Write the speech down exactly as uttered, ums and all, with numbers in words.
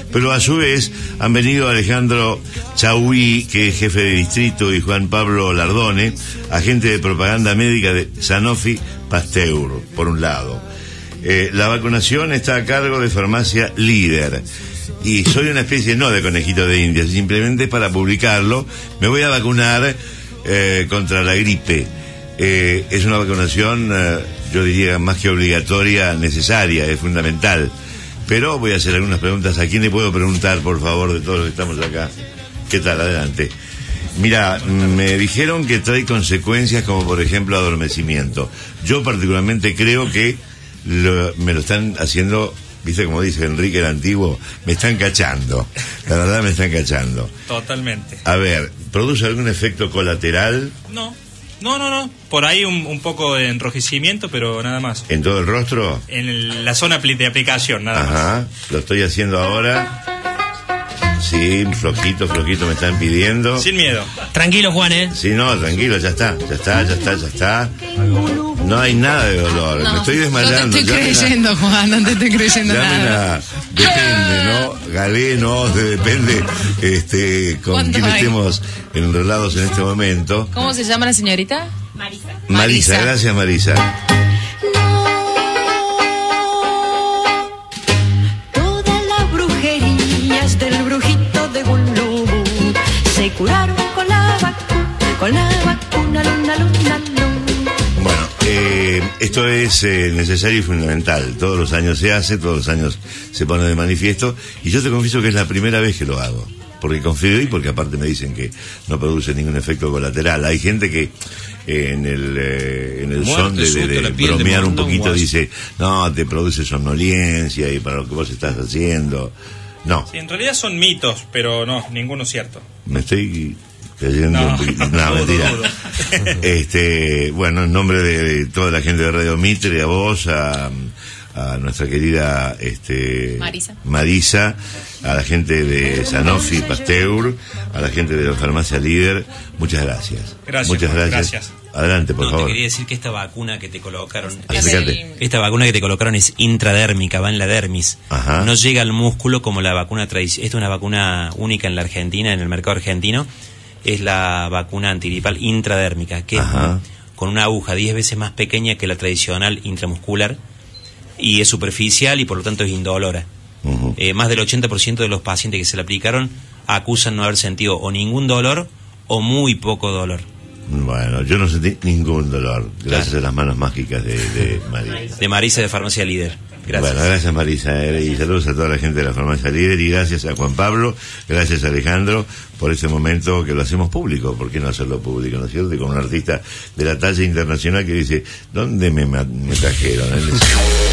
pero a su vez han venido Alejandro Chauí, que es jefe de distrito, y Juan Pablo Lardone, agente de propaganda médica de Sanofi Pasteur, por un lado. Eh, la vacunación está a cargo de Farmacia Líder. Y soy una especie, no de conejito de Indias, simplemente para publicarlo, me voy a vacunar eh, contra la gripe. Eh, es una vacunación, eh, yo diría, más que obligatoria, necesaria, es fundamental. Pero voy a hacer algunas preguntas. ¿A quién le puedo preguntar, por favor, de todos los que estamos acá? ¿Qué tal? Adelante. Mira, me dijeron que trae consecuencias como, por ejemplo, adormecimiento. Yo particularmente creo que lo, me lo están haciendo... Viste, como dice Enrique el Antiguo, me están cachando. La verdad, me están cachando. Totalmente. A ver, ¿produce algún efecto colateral? No, no, no, no. Por ahí un, un poco de enrojecimiento, pero nada más. ¿En todo el rostro? En el, la zona de aplicación, nada Ajá, más. Ajá, lo estoy haciendo ahora. Sí, flojito, flojito me están pidiendo. Sin miedo. Tranquilo, Juan, ¿eh? Sí, no, tranquilo, ya está, ya está, ya está, ya está. No hay nada de dolor, No, me estoy desmayando. No te estoy creyendo, a, Juan, no te estoy creyendo nada. A, depende, ¿no? Galeno, depende este, con quién hay? estemos enrolados en este momento. ¿Cómo se llama la señorita? Marisa. Marisa, Marisa. Gracias, Marisa. Todas las brujerías del brujito de Gulú se curaron con la vacuna, con la vacuna, luna, luna, luna. Bueno, eh, esto es eh, necesario y fundamental. Todos los años se hace, todos los años se pone de manifiesto, y yo te confieso que es la primera vez que lo hago, porque confío y porque aparte me dicen que no produce ningún efecto colateral. Hay gente que eh, en el eh, en el Muerte, son de, de, susto, de la piel de bromear un mondongo, poquito así. dice, no, te produce somnolencia y para lo que vos estás haciendo. No, Sí, en realidad son mitos, pero no, ninguno cierto. me estoy cayendo No. un poquito. No, Dudo, mentira. dudo. Este, bueno, en nombre de, de toda la gente de Radio Mitre, a vos, a, a nuestra querida este, Marisa. Marisa, a la gente de Sanofi Pasteur, a la gente de la Farmacia Líder, muchas gracias. Gracias, Muchas Juan, gracias. gracias. Adelante, por No, favor. te quería decir que esta vacuna que te colocaron es, Acércate. esta vacuna que te colocaron es intradérmica, va en la dermis. Ajá. No llega al músculo como la vacuna tradicional. Esta es una vacuna única en la Argentina, en el mercado argentino. Es la vacuna antigripal intradérmica, que Ajá. es con una aguja diez veces más pequeña que la tradicional intramuscular, y es superficial y por lo tanto es indolora. Ujú. Eh, más del ochenta por ciento de los pacientes que se la aplicaron acusan no haber sentido o ningún dolor o muy poco dolor. Bueno, yo no sentí ningún dolor, gracias Claro. a las manos mágicas de, de Marisa. De Marisa de Farmacia Líder. Gracias. Bueno, gracias Marisa, eh, y saludos a toda la gente de la Farmacia Líder, y gracias a Juan Pablo, gracias a Alejandro por ese momento que lo hacemos público. ¿Por qué no hacerlo público, no es cierto? Y con un artista de la talla internacional que dice, ¿dónde me, ma- me trajeron?